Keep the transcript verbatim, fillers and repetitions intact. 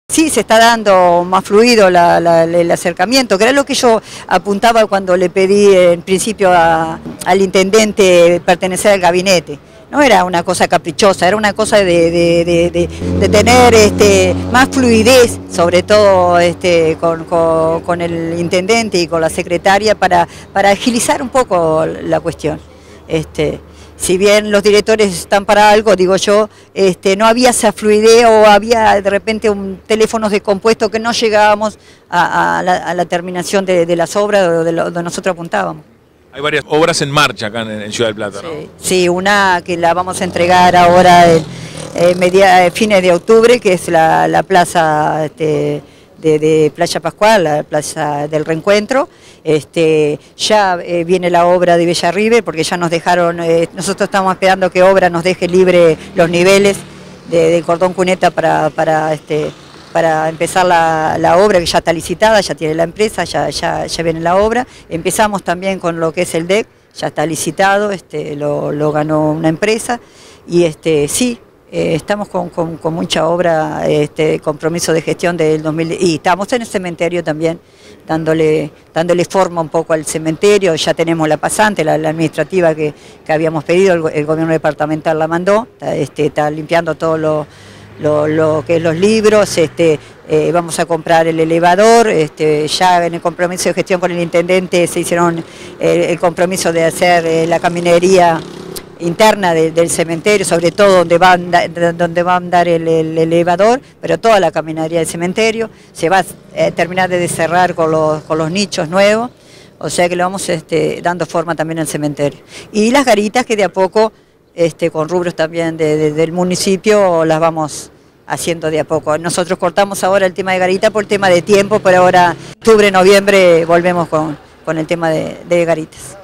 Sí, se está dando más fluido la, la, el acercamiento, que era lo que yo apuntaba cuando le pedí en principio a, al intendente pertenecer al gabinete. No era una cosa caprichosa, era una cosa de, de, de, de, de tener este, más fluidez, sobre todo este, con, con, con el intendente y con la secretaria, para, para agilizar un poco la cuestión. Este, Si bien los directores están para algo, digo yo, este, no había esa fluidez o había de repente un teléfonos descompuestos que no llegábamos a, a, la, a la terminación de, de las obras de donde nosotros apuntábamos. Hay varias obras en marcha acá en, en Ciudad del Plata, ¿no? Sí, sí, una que la vamos a entregar ahora en, en media, fines de octubre, que es la, la plaza este, de, de Playa Pascual, la plaza del Reencuentro. Este, ya eh, viene la obra de Bellarribe, porque ya nos dejaron, eh, nosotros estamos esperando que obra nos deje libre los niveles de, de cordón cuneta para, para, este, para empezar la, la obra, que ya está licitada, ya tiene la empresa, ya, ya, ya viene la obra. Empezamos también con lo que es el D E C, ya está licitado, este, lo, lo ganó una empresa, y este, sí, Eh, estamos con, con, con mucha obra, este, compromiso de gestión del dos mil, y estamos en el cementerio también, dándole, dándole forma un poco al cementerio. Ya tenemos la pasante, la, la administrativa que, que habíamos pedido, el, el gobierno departamental la mandó, está, este, está limpiando todo lo, lo, lo que es los libros, este, eh, vamos a comprar el elevador, este, ya en el compromiso de gestión con el intendente se hicieron el, el compromiso de hacer eh, la caminería interna de, del cementerio, sobre todo donde va a andar, donde va a andar el, el elevador, pero toda la caminaría del cementerio. Se va a eh, terminar de cerrar con los, con los nichos nuevos, o sea que le vamos este, dando forma también al cementerio. Y las garitas que de a poco, este, con rubros también de, de, del municipio, las vamos haciendo de a poco. Nosotros cortamos ahora el tema de garita por tema de tiempo, pero ahora octubre, noviembre volvemos con, con el tema de, de garitas.